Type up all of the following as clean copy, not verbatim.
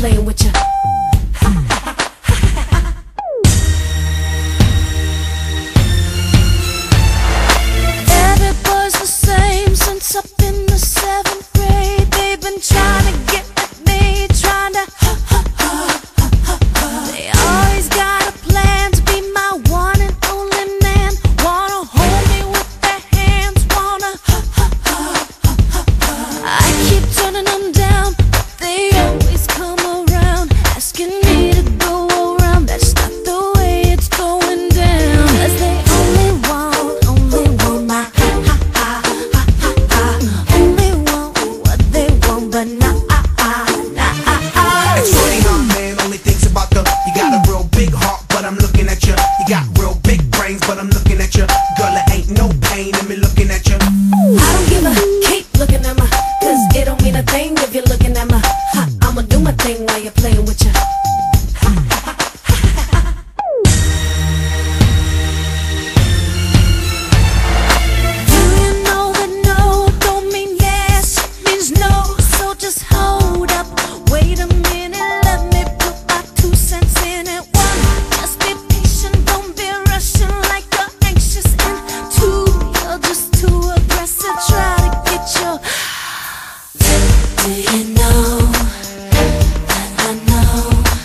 playing with you. Every boy's the same since up in the 7th grade. They've been trying to get at me, trying to they always got a plan to be my one and only man. Wanna hold me with their hands, wanna I keep turning them down, but they always come around, asking me to go around. That's not the way it's going down. 'Cause they only want my only want what they want, but not It's funny how man only thinks about the you got a real big heart, but I'm looking at you. You got real big brains, but I'm looking at you. Girl, it ain't no pain in me looking at you. I don't give a keep looking at my, 'cause it don't mean a thing if you're looking at my I'ma do my thing while you're playing with you. Do you know that no don't mean yes, it means no? So just hold up, wait a minute, let me put my 2 cents in it. 1, just be patient, don't be rushing like you're anxious. And 2, you're just too aggressive, try to get your do you know that I know?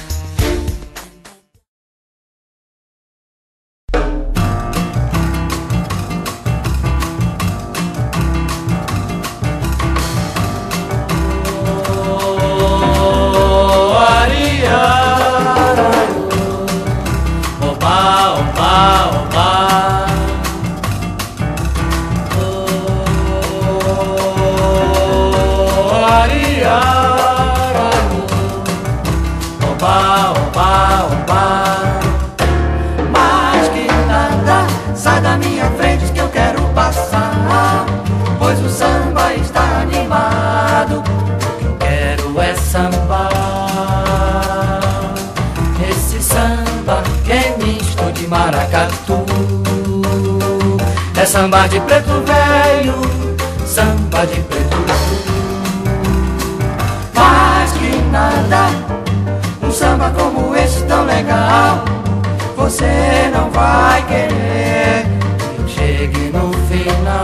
Mais que nada, sai da minha frente que eu quero passar, pois o samba está animado. O que eu quero é sambar. Esse samba que é misto de maracatu, é samba de preto velho, samba de preto velho. Mais que nada, um samba como esse tão legal, você não vai querer que eu chegue no final.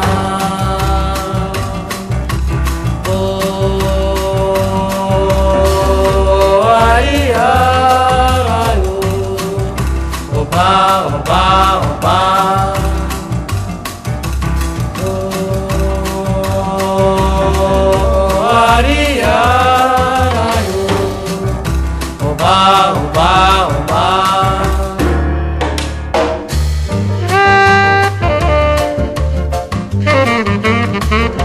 Oh, ai, ai, oh, oba, oba, oba. Oh, ai, ai, oh, oba, oba, oba. Thank you.